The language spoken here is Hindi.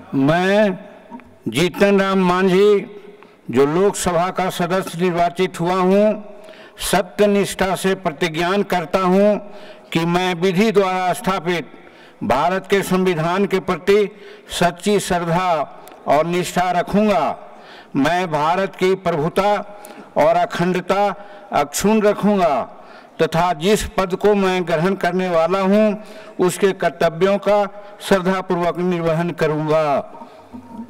मैं जीतन राम मांझी, जो लोकसभा का सदस्य निर्वाचित हुआ हूँ, सत्यनिष्ठा से प्रतिज्ञान करता हूँ कि मैं विधि द्वारा स्थापित भारत के संविधान के प्रति सच्ची श्रद्धा और निष्ठा रखूँगा। मैं भारत की प्रभुता और अखंडता अक्षुण्ण रखूँगा तथा जिस पद को मैं ग्रहण करने वाला हूँ उसके कर्तव्यों का श्रद्धापूर्वक निर्वहन करूँगा।